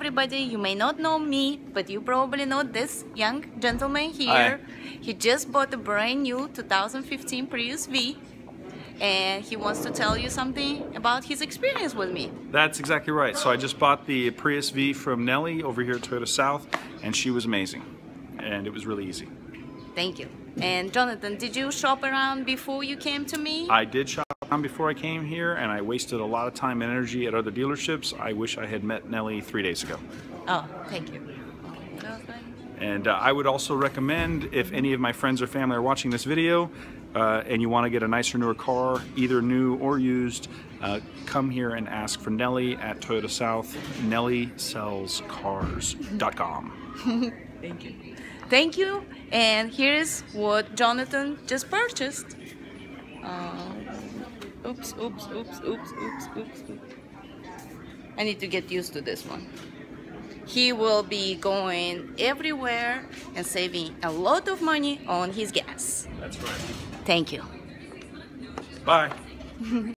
everybody, you may not know me, but you probably know this young gentleman here. Hi. He just bought a brand new 2015 Prius V, and he wants to tell you something about his experience with me. That's exactly right. So I just bought the Prius V from Nelly over here at Toyota South, and she was amazing. And it was really easy. Thank you. And Jonathan, did you shop around before you came to me? I did shop around before I came here, and I wasted a lot of time and energy at other dealerships. I wish I had met Nelly 3 days ago. Oh, thank you. And I would also recommend, if any of my friends or family are watching this video and you want to get a nicer, newer car, either new or used, come here and ask for Nelly at Toyota South, nellysellscars.com. Thank you. Thank you. And here's what Jonathan just purchased. Oops. I need to get used to this one. He will be going everywhere and saving a lot of money on his gas. That's right. Thank you. Bye.